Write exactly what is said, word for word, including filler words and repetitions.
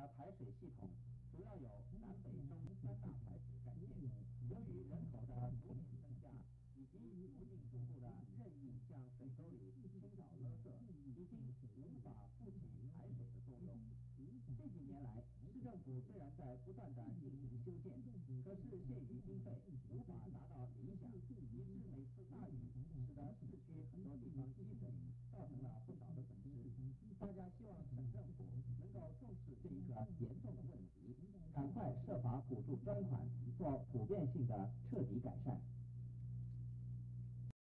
的排水系统主要有南北中三大排水干线。由于人口的逐年增加，以及附近住户的任意向水沟里倾倒垃圾，已经无法负起排水的作用。这几年来，市政府虽然在不断的进行修建，可是限于经费，无法达到理想，以致每次大雨使得市区很多地方积水，造成了不少的损失。大家希望省政府能够重视这一个严重的问题，赶快设法补助专款，做普遍性的彻底改善。